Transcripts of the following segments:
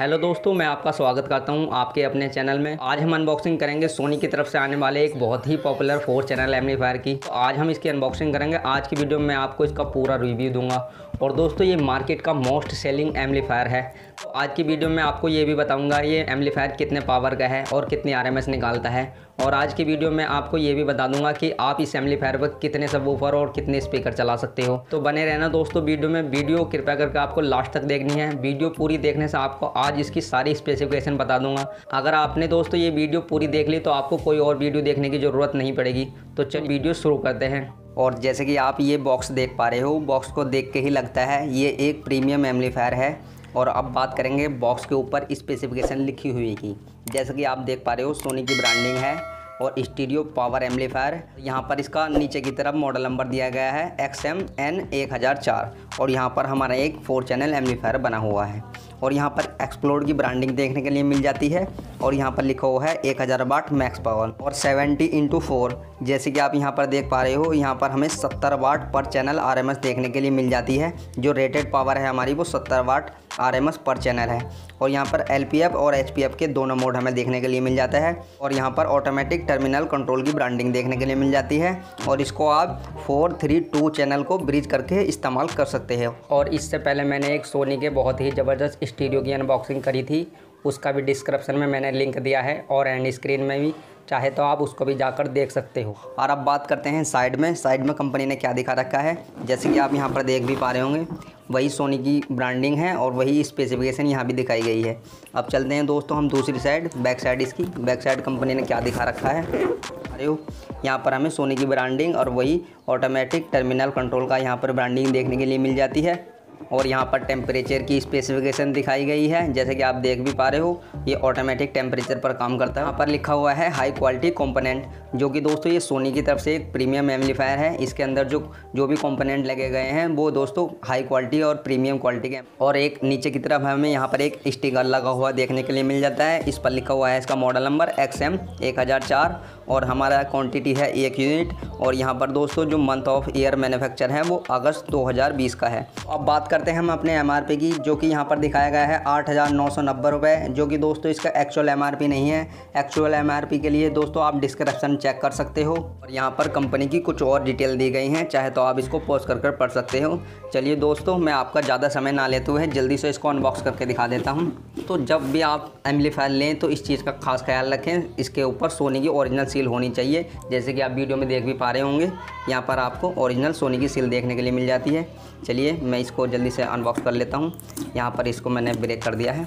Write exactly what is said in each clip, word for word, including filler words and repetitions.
Hello दोस्तों, मैं आपका स्वागत करता हूं आपके अपने चैनल में। आज हम अनबॉक्सिंग करेंगे सोनी की तरफ से आने वाले एक बहुत ही पॉपुलर फोर चैनल एम्पलीफायर की। तो आज हम इसकी अनबॉक्सिंग करेंगे। आज की वीडियो में मैं आपको इसका पूरा रिव्यू दूंगा। और दोस्तों, ये मार्केट का मोस्ट सेलिंग एम्पलीफायर है। तो आज की वीडियो में आपको ये भी बताऊंगा ये एम्पलीफायर कितने पावर का है और कितनी आर एम एस निकालता है। और आज की वीडियो में आपको ये भी बता दूंगा कि आप इस एम्पलीफायर पर कितने सबवूफर और कितने स्पीकर चला सकते हो। तो बने रहना दोस्तों वीडियो में। वीडियो कृपया करके आपको लास्ट तक देखनी है। वीडियो पूरी देखने से आपको आज इसकी सारी स्पेसिफिकेशन बता दूंगा। अगर आपने दोस्तों ये वीडियो पूरी देख ली तो आपको कोई और वीडियो देखने की ज़रूरत नहीं पड़ेगी। तो चलिए वीडियो शुरू करते हैं। और जैसे कि आप ये बॉक्स देख पा रहे हो, बॉक्स को देख के ही लगता है ये एक प्रीमियम एम्पलीफायर है। और अब बात करेंगे बॉक्स के ऊपर स्पेसिफिकेशन लिखी हुई की। जैसे कि आप देख पा रहे हो, सोनी की ब्रांडिंग है और स्टीरियो पावर एम्पलीफायर। यहाँ पर इसका नीचे की तरफ मॉडल नंबर दिया गया है एक्स एम एन एक हज़ार चार। और यहाँ पर हमारा एक फोर चैनल एम्पलीफायर बना हुआ है। और यहाँ पर एक्सप्लोड की ब्रांडिंग देखने के लिए मिल जाती है। और यहाँ पर लिखा हुआ है एक हज़ार वाट मैक्स पावर और सेवेंटी इंटू फोर। जैसे कि आप यहाँ पर देख पा रहे हो, यहाँ पर हमें सत्तर वाट पर चैनल आरएमएस देखने के लिए मिल जाती है। जो रेटेड पावर है हमारी वो सत्तर वाट आरएमएस पर चैनल है। और यहाँ पर एलपीएफ और एचपीएफ के दोनों मोड हमें देखने के लिए मिल जाता है। और यहाँ पर ऑटोमेटिक टर्मिनल कंट्रोल की ब्रांडिंग देखने के लिए मिल जाती है। और इसको आप फोर थ्री टू चैनल को ब्रिज करके इस्तेमाल कर सकते हैं। और इससे पहले मैंने एक सोनी के बहुत ही ज़बरदस्त स्टीरियो की अनबॉक्सिंग करी थी, उसका भी डिस्क्रिप्शन में मैंने लिंक दिया है और एंड स्क्रीन में भी, चाहे तो आप उसको भी जाकर देख सकते हो। और अब बात करते हैं साइड में। साइड में कंपनी ने क्या दिखा रखा है, जैसे कि आप यहाँ पर देख भी पा रहे होंगे, वही सोनी की ब्रांडिंग है और वही स्पेसिफिकेशन यहाँ भी दिखाई गई है। अब चलते हैं दोस्तों हम दूसरी साइड, बैक साइड इसकी। बैक साइड कंपनी ने क्या दिखा रखा है, अरे हो यहाँ पर हमें सोनी की ब्रांडिंग और वही ऑटोमेटिक टर्मिनल कंट्रोल का यहाँ पर ब्रांडिंग देखने के लिए मिल जाती है। और यहाँ पर टेम्परेचर की स्पेसिफिकेशन दिखाई गई है। जैसे कि आप देख भी पा रहे हो, ये ऑटोमेटिक टेम्परेचर पर काम करता है। यहाँ पर लिखा हुआ है हाई क्वालिटी कंपोनेंट, जो कि दोस्तों ये सोनी की तरफ से एक प्रीमियम एम्पलीफायर है। इसके अंदर जो जो भी कंपोनेंट लगे गए हैं वो दोस्तों हाई क्वालिटी और प्रीमियम क्वालिटी के। और एक नीचे की तरफ हमें यहाँ पर एक स्टिकर लगा हुआ देखने के लिए मिल जाता है। इस पर लिखा हुआ है इसका मॉडल नंबर एक्स एम एक हज़ार चार और हमारा क्वान्टिटी है एक यूनिट। और यहाँ पर दोस्तों जो मंथ ऑफ ईयर मैन्युफैक्चर है वो अगस्त दो हज़ार बीस का है। अब बात करते हैं हम अपने एमआरपी की, जो कि यहाँ पर दिखाया गया है आठ हज़ार नौ सौ नब्बे रुपये, जो कि दोस्तों इसका एक्चुअल एमआरपी नहीं है। एक्चुअल एमआरपी के लिए दोस्तों आप डिस्क्रिप्शन चेक कर सकते हो। और यहाँ पर कंपनी की कुछ और डिटेल दी गई हैं, चाहे तो आप इसको पॉज कर कर पढ़ सकते हो। चलिए दोस्तों, मैं आपका ज़्यादा समय ना लेते हुए जल्दी से इसको अनबॉक्स करके दिखा देता हूँ। तो जब भी आप एम्पलीफायर लें तो इस चीज़ का खास ख्याल रखें, इसके ऊपर सोनी की ओरिजिनल सील होनी चाहिए। जैसे कि आप वीडियो में देख भी पा रहे होंगे, यहाँ पर आपको ओरिजिनल सोनी की सील देखने के लिए मिल जाती है। चलिए मैं इसको जल्दी से अनबॉक्स कर लेता हूँ। यहाँ पर इसको मैंने ब्रेक कर दिया है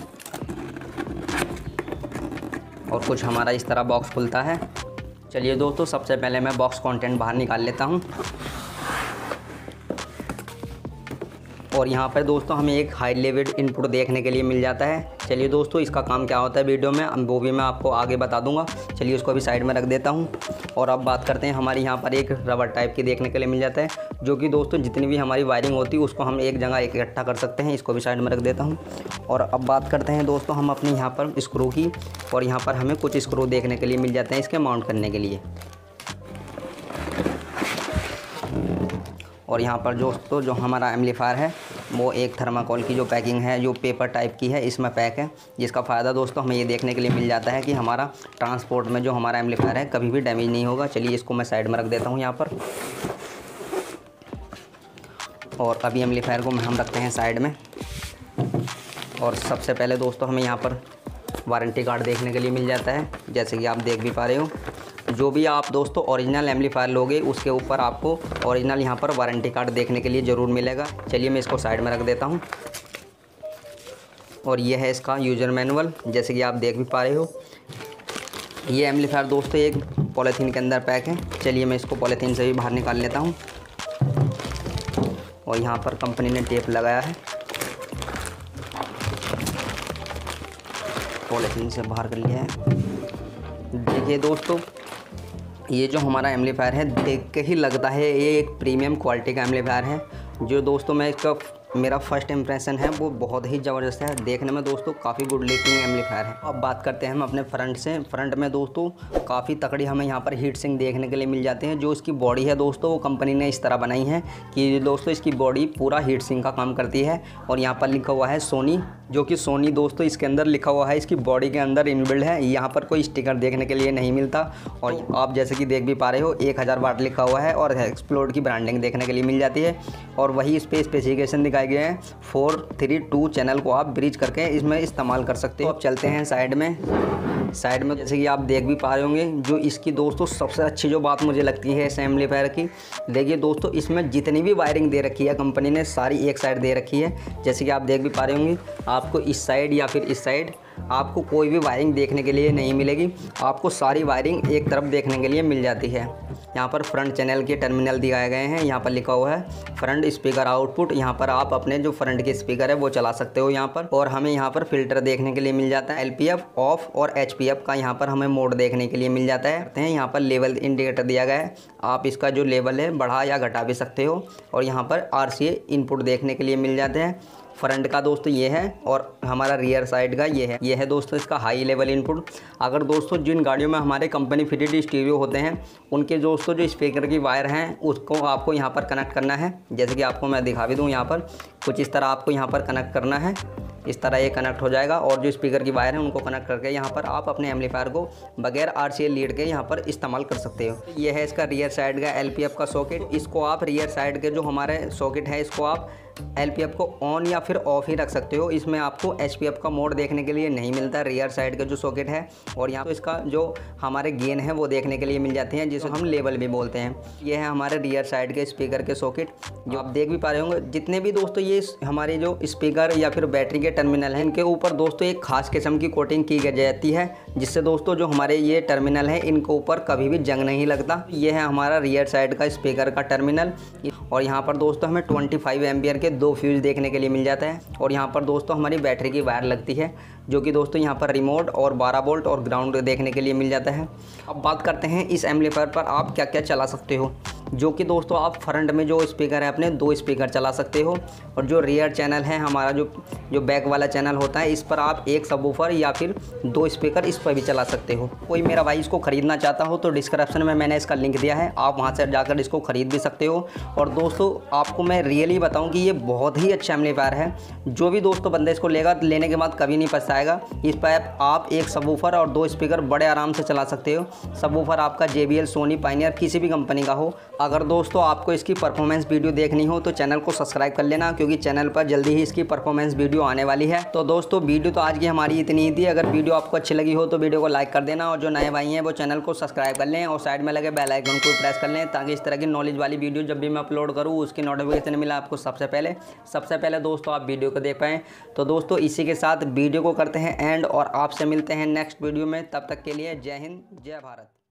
और कुछ हमारा इस तरह बॉक्स खुलता है। चलिए दोस्तों, सबसे पहले मैं बॉक्स कंटेंट बाहर निकाल लेता हूँ। और यहाँ पर दोस्तों हमें एक हाई लेवल इनपुट देखने के लिए मिल जाता है। चलिए दोस्तों, इसका काम क्या होता है वीडियो में वो भी मैं आपको आगे बता दूंगा। चलिए उसको भी साइड में रख देता हूँ। और अब बात करते हैं, हमारी यहाँ पर एक रबर टाइप की देखने के लिए मिल जाता है, जो कि दोस्तों जितनी भी हमारी वायरिंग होती है उसको हम एक जगह इकट्ठा कर सकते हैं। इसको भी साइड में रख देता हूँ। और अब बात करते हैं दोस्तों हम अपने यहाँ पर स्क्रू की। और यहाँ पर हमें कुछ स्क्रू देखने के लिए मिल जाते हैं इसके माउंट करने के लिए। और यहाँ पर दोस्तों जो हमारा एम्पलीफायर है वो एक थर्माकोल की जो पैकिंग है, जो पेपर टाइप की है, इसमें पैक है। जिसका फ़ायदा दोस्तों हमें ये देखने के लिए मिल जाता है कि हमारा ट्रांसपोर्ट में जो हमारा एम्पलीफायर है कभी भी डैमेज नहीं होगा। चलिए इसको मैं साइड में रख देता हूँ यहाँ पर। और अभी एम्पलीफायर को हम रखते हैं साइड में। और सबसे पहले दोस्तों हमें यहाँ पर वारंटी कार्ड देखने के लिए मिल जाता है। जैसे कि आप देख भी पा रहे हो, जो भी आप दोस्तों ओरिजिनल एम्पलीफायर लोगे उसके ऊपर आपको ओरिजिनल यहाँ पर वारंटी कार्ड देखने के लिए ज़रूर मिलेगा। चलिए मैं इसको साइड में रख देता हूँ। और ये है इसका यूज़र मैनुअल। जैसे कि आप देख भी पा रहे हो, ये एम्पलीफायर दोस्तों एक पॉलीथीन के अंदर पैक है। चलिए मैं इसको पॉलीथीन से भी बाहर निकाल लेता हूँ। और यहाँ पर कंपनी ने टेप लगाया है, पॉलीथीन से बाहर कर लिया है। देखिए दोस्तों, ये जो हमारा एम्पलीफायर है देख के ही लगता है ये एक प्रीमियम क्वालिटी का एम्पलीफायर है। जो दोस्तों मैं इसका मेरा फर्स्ट इंप्रेशन है वो बहुत ही ज़बरदस्त है। देखने में दोस्तों काफ़ी गुड लुकिंग एम्पलीफायर है। अब बात करते हैं हम अपने फ्रंट से। फ्रंट में दोस्तों काफ़ी तकड़ी हमें यहाँ पर हीट सिंक देखने के लिए मिल जाते हैं। जो इसकी बॉडी है दोस्तों वो कंपनी ने इस तरह बनाई है कि दोस्तों इसकी बॉडी पूरा हीट सिंक का काम करती है। और यहाँ पर लिखा हुआ है सोनी, जो कि सोनी दोस्तों इसके अंदर लिखा हुआ है, इसकी बॉडी के अंदर इनबिल्ड है। यहाँ पर कोई स्टिकर देखने के लिए नहीं मिलता। और आप जैसे कि देख भी पा रहे हो एक हज़ार वाट लिखा हुआ है और एक्सप्लोड की ब्रांडिंग देखने के लिए मिल जाती है। और वही इस पे स्पेसिफिकेशन दिखाए गए हैं। फोर थ्री टू चैनल को आप ब्रिज करके इसमें इस्तेमाल कर सकते हो। अब चलते हैं साइड में। साइड में जैसे कि आप देख भी पा रहे होंगे, जो इसकी दोस्तों सबसे अच्छी जो बात मुझे लगती है इस एम्पलीफायर की, देखिए दोस्तों इसमें जितनी भी वायरिंग दे रखी है कंपनी ने सारी एक साइड दे रखी है। जैसे कि आप देख भी पा रहे होंगे, आपको इस साइड या फिर इस साइड आपको कोई भी वायरिंग देखने के लिए नहीं मिलेगी। आपको सारी वायरिंग एक तरफ देखने के लिए मिल जाती है। यहाँ पर फ्रंट चैनल के टर्मिनल दिखाए गए हैं। यहाँ पर लिखा हुआ है फ्रंट स्पीकर आउटपुट। यहाँ पर आप अपने जो फ्रंट के स्पीकर है वो चला सकते हो यहाँ पर। और हमें यहाँ पर फिल्टर देखने के लिए मिल जाता है, एल पी एफ ऑफ और एच पी एफ का यहाँ पर हमें मोड देखने के लिए मिल जाता है। यहाँ पर लेवल इंडिकेटर दिया गया है, आप इसका जो लेवल है बढ़ा या घटा भी सकते हो। और यहाँ पर आर सी ए इनपुट देखने के लिए मिल जाते हैं। फ्रंट का दोस्तों ये है और हमारा रियर साइड का ये है। ये है दोस्तों इसका हाई लेवल इनपुट। अगर दोस्तों जिन गाड़ियों में हमारे कंपनी फिटेड स्टीरियो होते हैं उनके दोस्तों जो स्पीकर की वायर हैं उसको आपको यहाँ पर कनेक्ट करना है। जैसे कि आपको मैं दिखा भी दूँ, यहाँ पर कुछ इस तरह आपको यहाँ पर कनेक्ट करना है। इस तरह ये कनेक्ट हो जाएगा और जो स्पीकर की वायर है उनको कनेक्ट करके यहाँ पर आप अपने एम्पलीफायर को बगैर आर सी ए लीड के यहाँ पर इस्तेमाल कर सकते हो। ये है इसका रियर साइड का एल पी एफ का सॉकेट। इसको आप रियर साइड के जो हमारे सॉकेट है इसको आप एल पी एफ को ऑन या फिर ऑफ ही रख सकते हो। इसमें आपको एच पी एफ का मोड देखने के लिए नहीं मिलता रियर साइड का जो सॉकेट है। और यहाँ तो इसका जो हमारे गेन है वो देखने के लिए मिल जाते हैं, जिसे हम लेवल भी बोलते हैं। ये है हमारे रियर साइड के स्पीकर के सॉकेट, जो आप देख भी पा रहे होंगे। जितने भी दोस्तों ये हमारे जो स्पीकर या फिर बैटरी के टर्मिनल हैं इनके ऊपर दोस्तों एक खास किस्म की कोटिंग की जाती है, जिससे दोस्तों जो हमारे ये टर्मिनल है इनके ऊपर कभी भी जंग नहीं लगता। ये है हमारा रियर साइड का स्पीकर का टर्मिनल। और यहाँ पर दोस्तों हमें पच्चीस एम्पियर के दो फ्यूज देखने के लिए मिल जाता है। और यहाँ पर दोस्तों हमारी बैटरी की वायर लगती है, जो कि दोस्तों यहाँ पर रिमोट और बारह वोल्ट और ग्राउंड देखने के लिए मिल जाता है। अब बात करते हैं इस एम्पलीफायर पर आप क्या क्या चला सकते हो। जो कि दोस्तों आप फ्रंट में जो स्पीकर है अपने दो स्पीकर चला सकते हो। और जो रियर चैनल है हमारा जो जो बैक वाला चैनल होता है इस पर आप एक सबवूफर या फिर दो स्पीकर इस पर भी चला सकते हो। कोई मेरा भाई इसको ख़रीदना चाहता हो तो डिस्क्रिप्शन में मैंने इसका लिंक दिया है, आप वहां से जाकर इसको ख़रीद भी सकते हो। और दोस्तों आपको मैं रियली बताऊं कि ये बहुत ही अच्छा एम्पलीफायर है। जो भी दोस्तों बंदा इसको लेगा लेने के बाद कभी नहीं पछताएगा। इस पर आप एक सबवूफर और दो स्पीकर बड़े आराम से चला सकते हो। सबवूफर आपका J B L, Sony, Pioneer किसी भी कंपनी का हो। अगर दोस्तों आपको इसकी परफॉर्मेंस वीडियो देखनी हो तो चैनल को सब्सक्राइब कर लेना, क्योंकि चैनल पर जल्दी ही इसकी परफॉर्मेंस वीडियो आने वाली है। तो दोस्तों वीडियो तो आज की हमारी इतनी ही थी। अगर वीडियो आपको अच्छी लगी हो तो वीडियो को लाइक कर देना, और जो नए भाई हैं वो चैनल को सब्सक्राइब कर लें और साइड में लगे बेल आइकन को प्रेस कर लें, ताकि इस तरह की नॉलेज वाली वीडियो जब भी मैं अपलोड करूँ उसकी नोटिफिकेशन मिला आपको सबसे पहले सबसे पहले दोस्तों आप वीडियो को देख पाएँ। तो दोस्तों इसी के साथ वीडियो को करते हैं एंड, और आपसे मिलते हैं नेक्स्ट वीडियो में। तब तक के लिए जय हिंद, जय भारत।